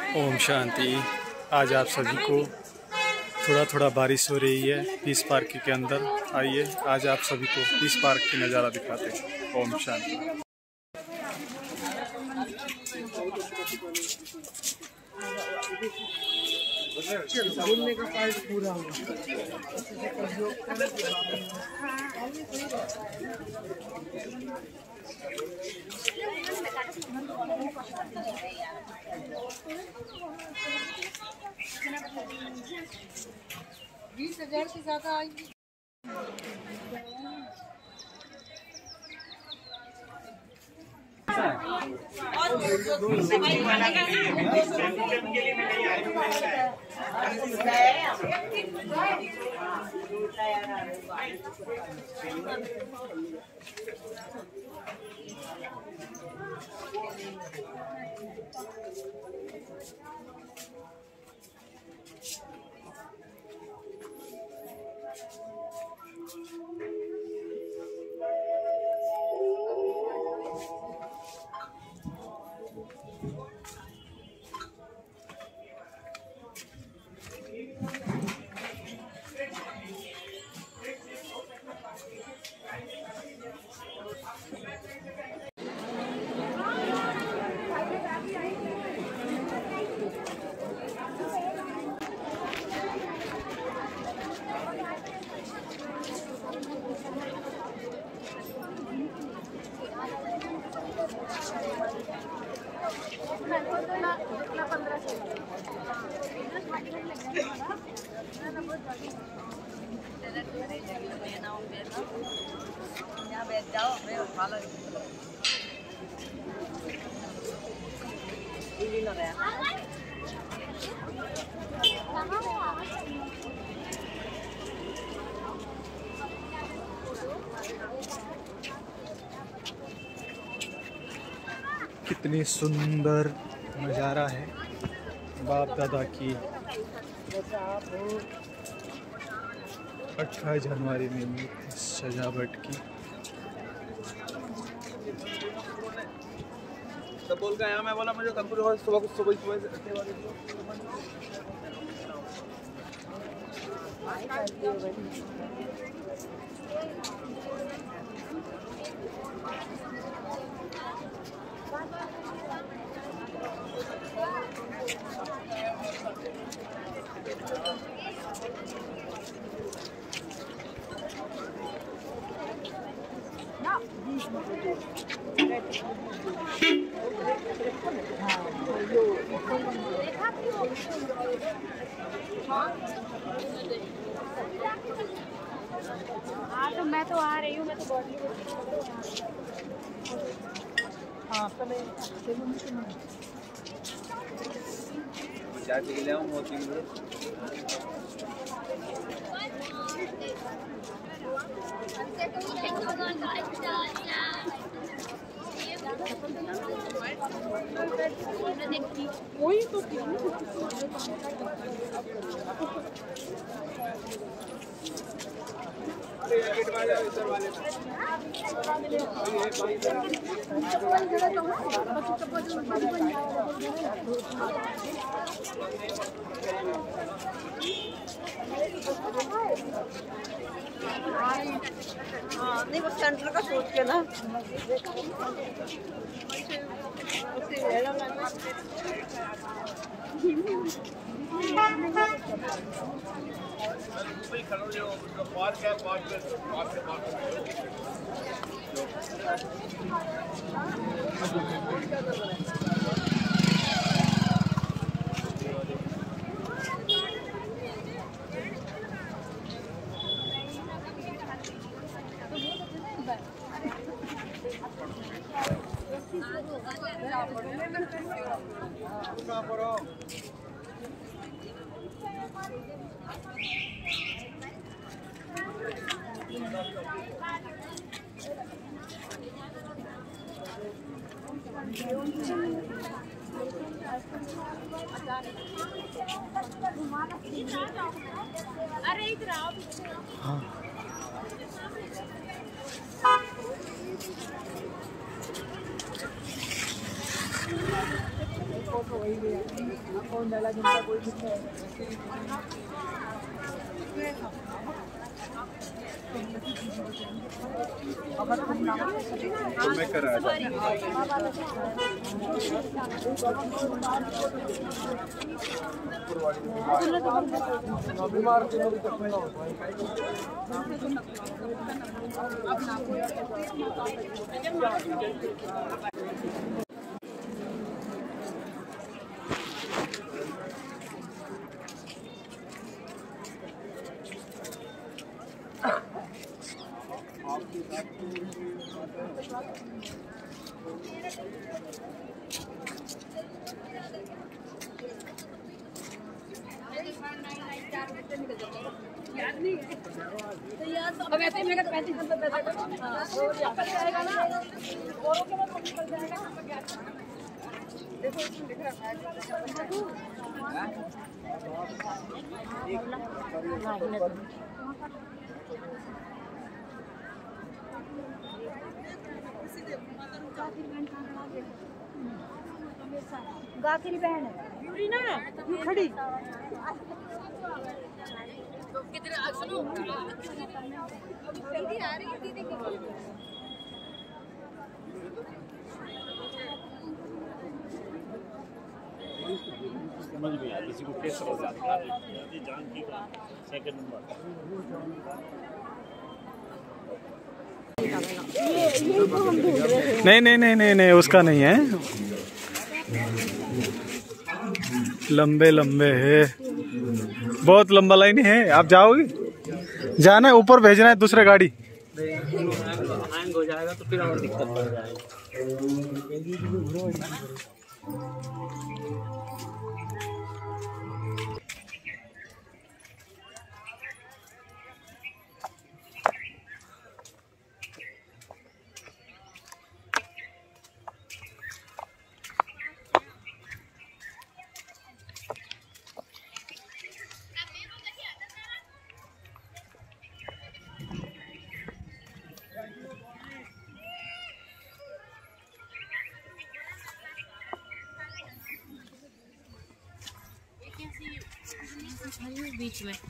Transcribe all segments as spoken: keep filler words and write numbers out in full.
ओम शांति। आज आप सभी को थोड़ा थोड़ा बारिश हो रही है पीस पार्क के अंदर। आइए आज आप सभी को पीस पार्क की नज़ारा दिखाते हैं। ओम शांति। घूमने का साइज पूरा होगा। बीस हजार से ज्यादा आएगी। कितनी सुंदर नज़ारा है बाप दादा की अठारह जनवरी में सजावट की। तो बोल के आया, मैं बोला मुझे कंप्यूटर सुबह सुबह सुबह हाँ तो मैं तो आ रही हूँ, मैं तो बॉडी हाँ पहले चाय पी ले आऊँ मोती में। वही तो हाँ नहीं वो सेंटर का सोच के ना अरे इधर आओ। हाँ तो मैं करा अब ऐसे ही मेरे को पैंतीस नंबर पैसा जाएगा ना औरों के बाद निकल जाएगा। देखो इसमें लिख रहा है गाखिरी बहन है ना यू खड़ी कितने सुनो दीदी आ रही है दीदी की समझ में आ किसी को कैसे हो जाता है जान की सेकंड नंबर नहीं नहीं नहीं नहीं नहीं उसका नहीं है, लंबे लंबे है, बहुत लंबा लाइन है। आप जाओगे, जाना है ऊपर, भेजना है दूसरे गाड़ी। हैंग हो जाएगा तो फिर और दिक्कत पड़ जाएगी। बीच में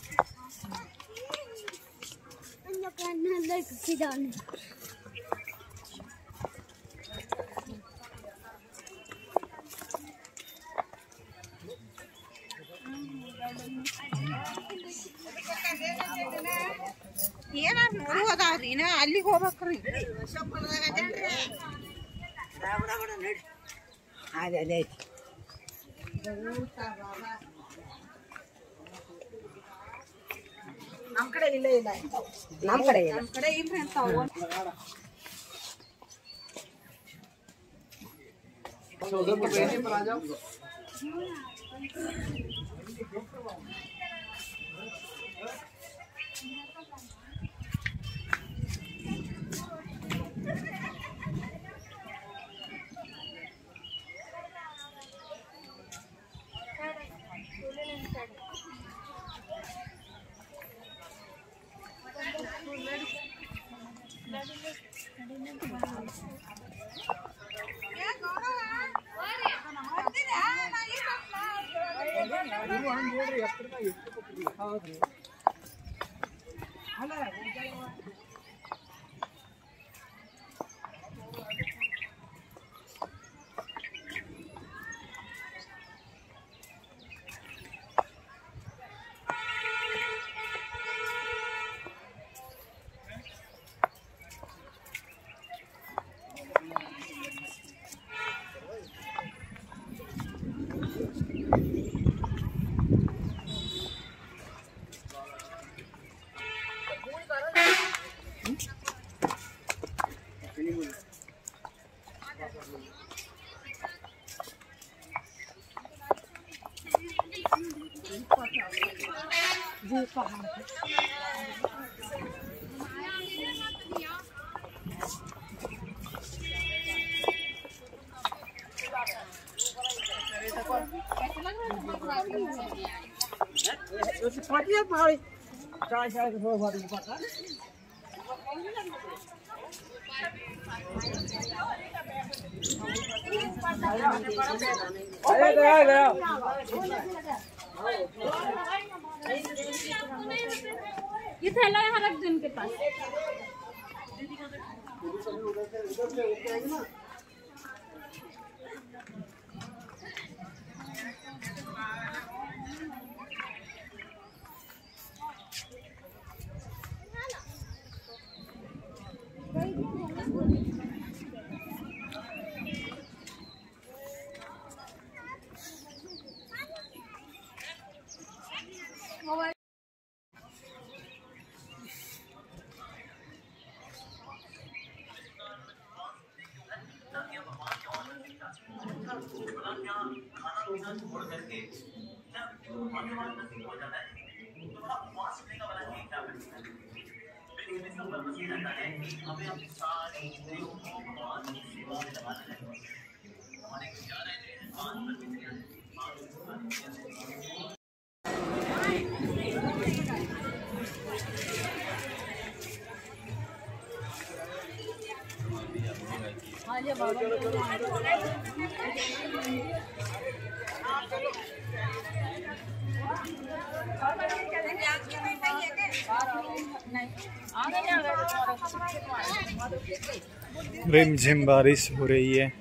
ये ना नूरू बता दी ना अली को बकरी आ जा ले ನಮ್ಮ ಕಡೆ ಇಲ್ಲ ಇಲ್ಲ ನಮ್ಮ ಕಡೆ ಇಲ್ಲ ನಮ್ಮ ಕಡೆ ಇಲ್ರಿ ಅಂತ उधर तो पहले पर आ जाओ। पाटिया भाई चाय चाय के हो भाई पता ये थैला यहाँ रख दो इनके पास। रिमझिम बारिश हो रही है।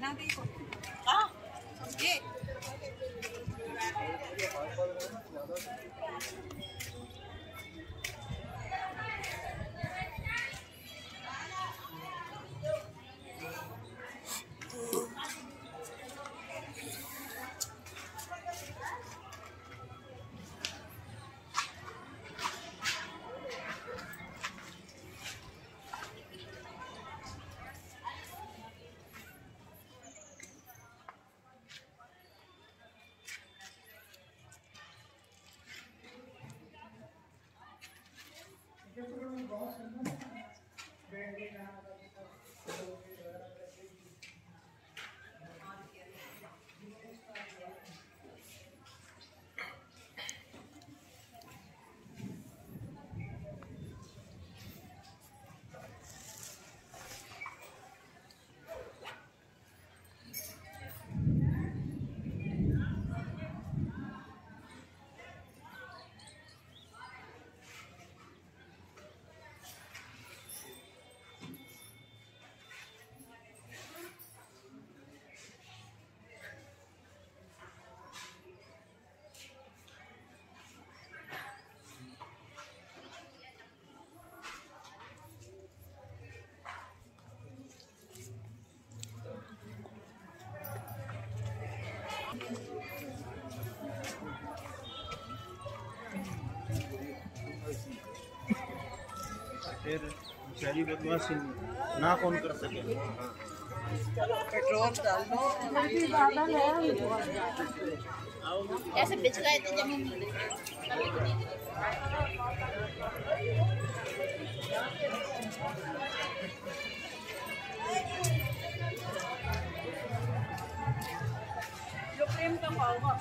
फिर शहरी बदमाश ना कौन कर सके। पेट्रोल डाल दो। ऐसे पिछला जमीन जो प्रेम का पाओगा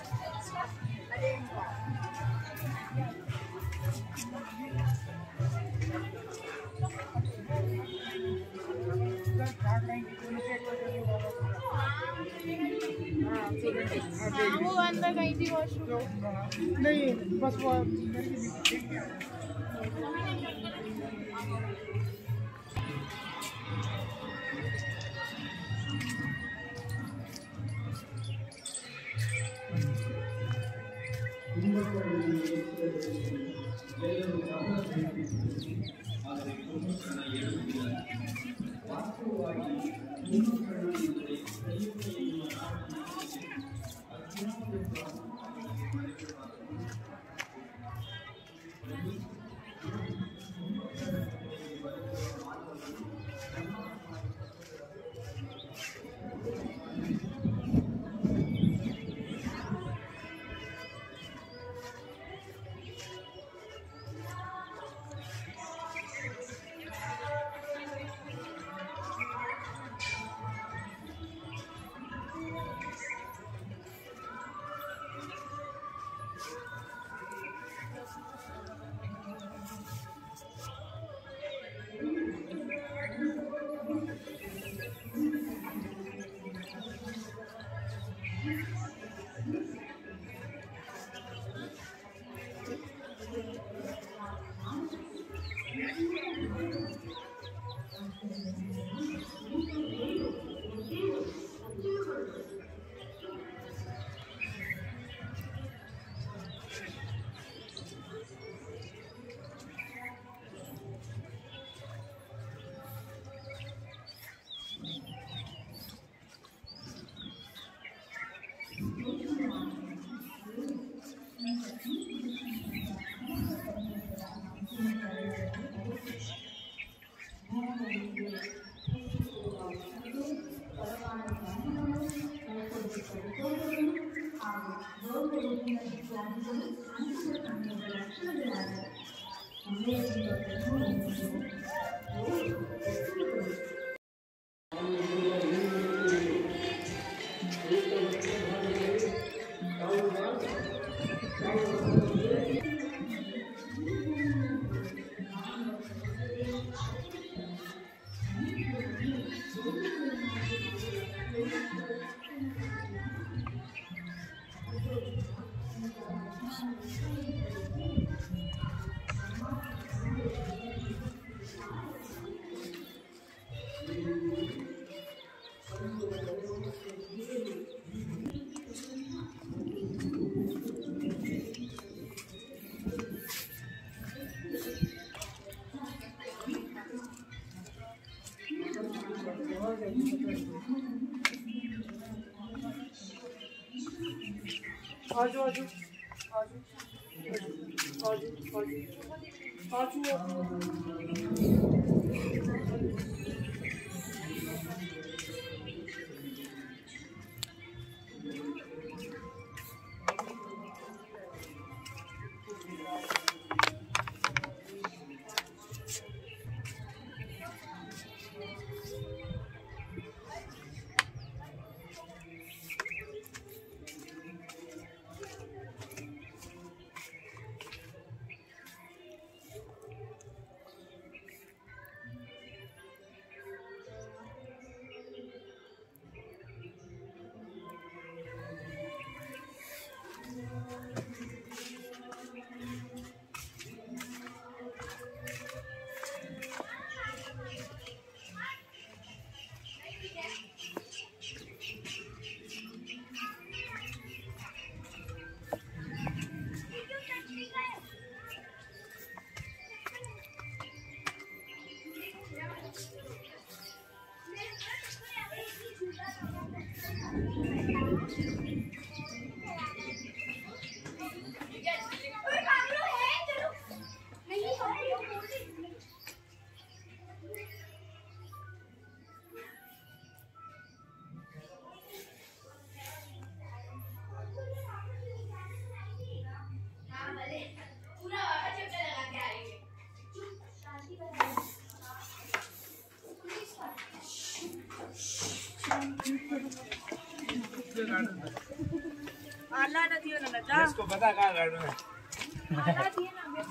वो अंदर गई थी वॉशरूम नहीं बस वो आजू आजू आजू आजू आजू आजू आला ना दियो ना जा इसको पता कहाँ गार्डन है। आला दिए ना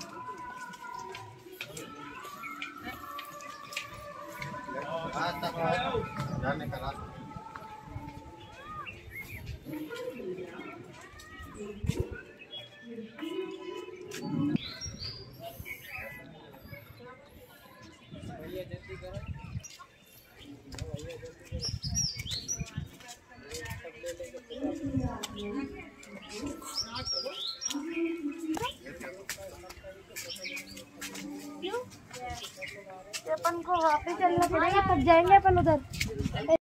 जाने का रास्ता अपन को वापस चलना पड़ेगा, तब जाएंगे अपन उधर।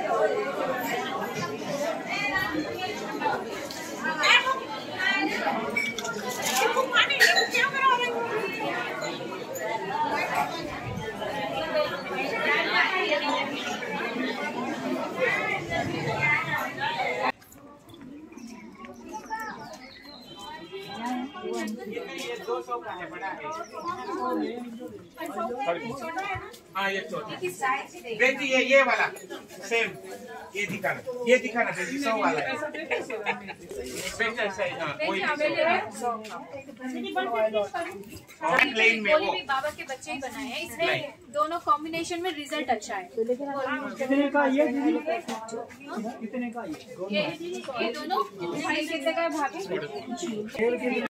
Thank you. हाँ ये छोटा बेटी ये ये वाला सेम ये दिखाना ये दिखाना बेटी सौ वाला है बेटा सही हाँ वही प्लेन में वो बाबा के बच्चे ही बनाए हैं इसमें दोनों कॉम्बिनेशन में रिजल्ट अच्छा है। कितने का ये दीदी कितने का ये ये दोनों कितने का है भाभी?